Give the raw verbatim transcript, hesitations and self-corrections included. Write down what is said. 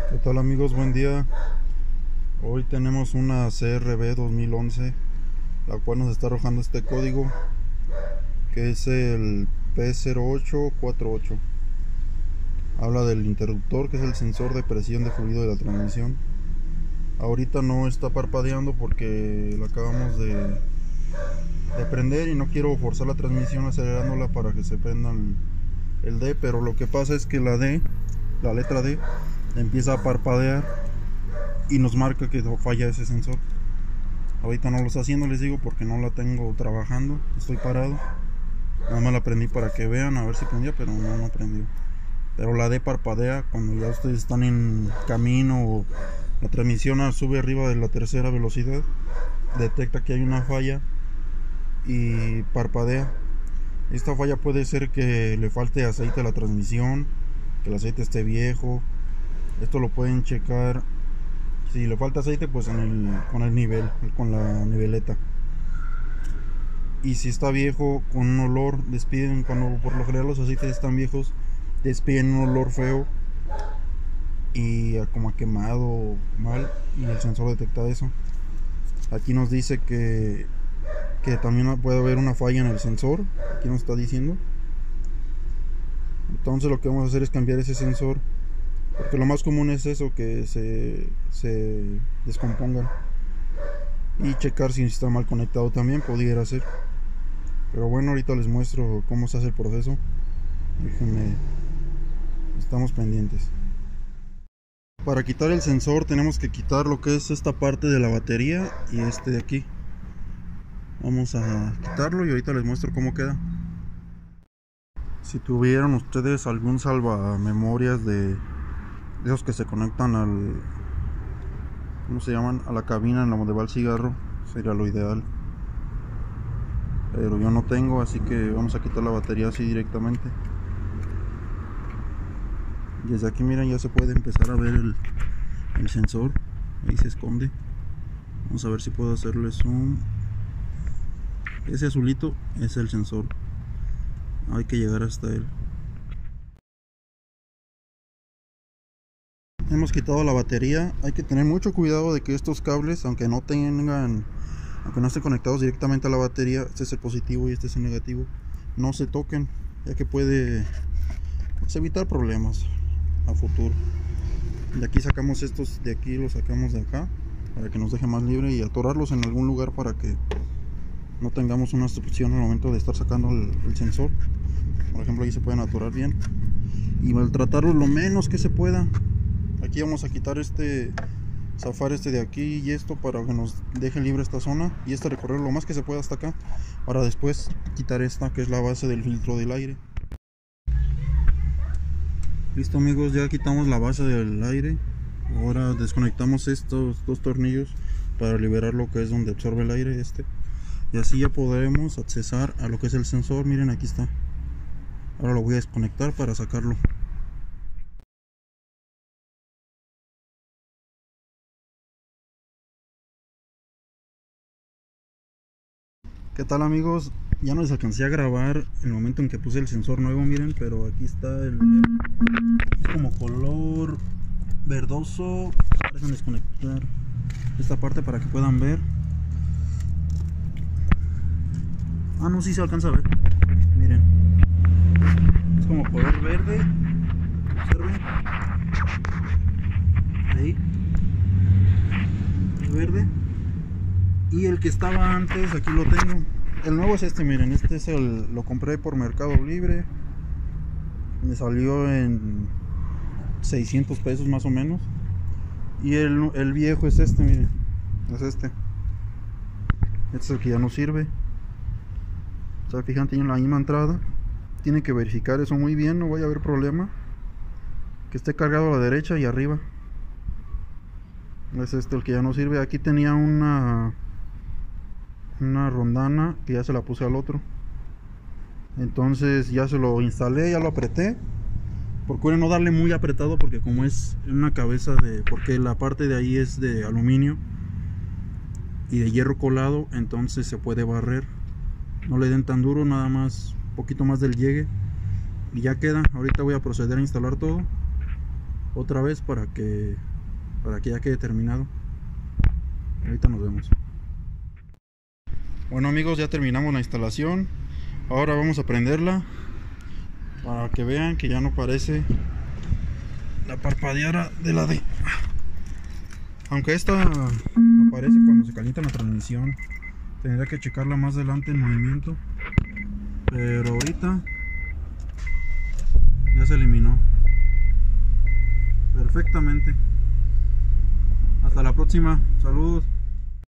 ¿Qué tal amigos? Buen día. Hoy tenemos una C R B dos mil once, la cual nos está arrojando este código que es el P cero ocho cuatro ocho. Habla del interruptor, que es el sensor de presión de fluido de la transmisión. Ahorita no está parpadeando porque la acabamos de, de prender y no quiero forzar la transmisión acelerándola para que se prenda el, el D, pero lo que pasa es que la D, la letra D, empieza a parpadear y nos marca que falla ese sensor. Ahorita no lo está haciendo, les digo, porque no la tengo trabajando, estoy parado. Nada más la prendí para que vean, a ver si prendía, pero no, no prendió. Pero la D parpadea cuando ya ustedes están en camino o la transmisión sube arriba de la tercera velocidad, detecta que hay una falla y parpadea. Esta falla puede ser que le falte aceite a la transmisión, que el aceite esté viejo. Esto lo pueden checar. Si le falta aceite, pues en el, con el nivel, con la niveleta. Y si está viejo, con un olor, despiden, cuando por lo general los aceites están viejos, despiden un olor feo y como a quemado mal, y el sensor detecta eso. Aquí nos dice que, que también puede haber una falla en el sensor, aquí nos está diciendo. Entonces lo que vamos a hacer es cambiar ese sensor, porque lo más común es eso, que se, se descompongan, y checar si está mal conectado también pudiera ser. Pero bueno, ahorita les muestro cómo se hace el proceso. Déjenme, estamos pendientes. Para quitar el sensor tenemos que quitar lo que es esta parte de la batería y este de aquí. Vamos a quitarlo y ahorita les muestro cómo queda. Si tuvieran ustedes algún salvamemorias de esos que se conectan al, ¿cómo se llaman?, a la cabina en la donde va el cigarro, sería lo ideal. Pero yo no tengo, así que vamos a quitar la batería así directamente. Desde aquí miren, ya se puede empezar a ver el, el sensor. Ahí se esconde. Vamos a ver si puedo hacerle zoom. Ese azulito es el sensor. Hay que llegar hasta él. Hemos quitado la batería. Hay que tener mucho cuidado de que estos cables, aunque no tengan, aunque no estén conectados directamente a la batería, este es el positivo y este es el negativo, no se toquen, ya que puede, pues, evitar problemas a futuro. De aquí sacamos estos, de aquí los sacamos de acá para que nos deje más libre, y atorarlos en algún lugar para que no tengamos una obstrucción al momento de estar sacando el, el sensor. Por ejemplo, ahí se pueden atorar bien y maltratarlos lo menos que se pueda. Aquí vamos a quitar este, zafar este de aquí y esto para que nos deje libre esta zona, y este recorrer lo más que se pueda hasta acá, para después quitar esta que es la base del filtro del aire. Listo amigos, ya quitamos la base del aire. Ahora desconectamos estos dos tornillos para liberar lo que es donde absorbe el aire este, y así ya podremos accesar a lo que es el sensor. Miren, aquí está. Ahora lo voy a desconectar para sacarlo. ¿Qué tal amigos? Ya no les alcancé a grabar el momento en que puse el sensor nuevo, miren, pero aquí está el, es como color verdoso. Dejen desconectar esta parte para que puedan ver. Ah, no, sí se alcanza a ver. Miren, es como color verde. Observen. Ahí. Es verde. Y el que estaba antes, aquí lo tengo. El nuevo es este, miren, este es el, lo compré por Mercado Libre. Me salió en seiscientos pesos más o menos. Y el, el viejo es este, miren, es este. Este es el que ya no sirve. O sea, fijan, tiene la misma entrada. Tiene que verificar eso muy bien, no vaya a haber problema. Que esté cargado a la derecha y arriba. Es este el que ya no sirve. Aquí tenía una una rondana que ya se la puse al otro. Entonces ya se lo instalé, ya lo apreté. Procuren no darle muy apretado, porque como es una cabeza de, porque la parte de ahí es de aluminio y de hierro colado, entonces se puede barrer. No le den tan duro, nada más un poquito más del llegue y ya queda. Ahorita voy a proceder a instalar todo. otra vez para que para que ya quede terminado. Ahorita nos vemos. Bueno amigos, ya terminamos la instalación. Ahora vamos a prenderla para que vean que ya no parece la parpadeara de la de, aunque esta aparece cuando se calienta la transmisión. Tendría que checarla más adelante en movimiento, pero ahorita ya se eliminó perfectamente. Hasta la próxima, saludos.